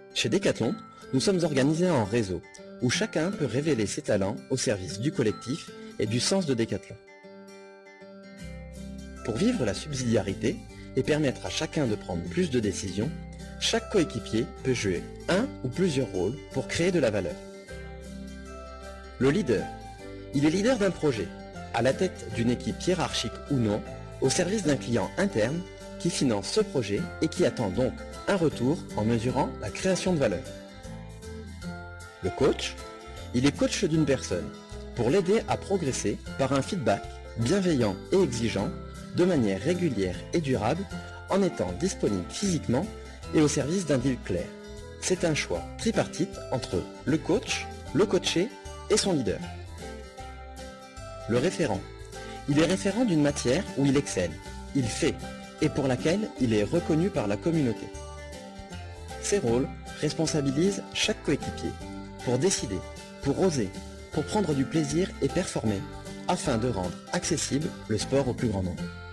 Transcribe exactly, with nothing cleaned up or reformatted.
Chez Decathlon, nous sommes organisés en réseau, où chacun peut révéler ses talents au service du collectif et du sens de Decathlon. Pour vivre la subsidiarité et permettre à chacun de prendre plus de décisions, chaque coéquipier peut jouer un ou plusieurs rôles pour créer de la valeur. Le leader. Il est leader d'un projet, à la tête d'une équipe hiérarchique ou non, au service d'un client interne qui finance ce projet et qui attend donc un retour en mesurant la création de valeur. Le coach. Il est coach d'une personne, pour l'aider à progresser par un feedback bienveillant et exigeant, de manière régulière et durable, en étant disponible physiquement et au service d'un deal clair. C'est un choix tripartite entre le coach, le coaché et son leader. Le référent. Il est référent d'une matière où il excelle, il fait, et pour laquelle il est reconnu par la communauté. Ces rôles responsabilisent chaque coéquipier pour décider, pour oser, pour prendre du plaisir et performer, afin de rendre accessible le sport au plus grand nombre.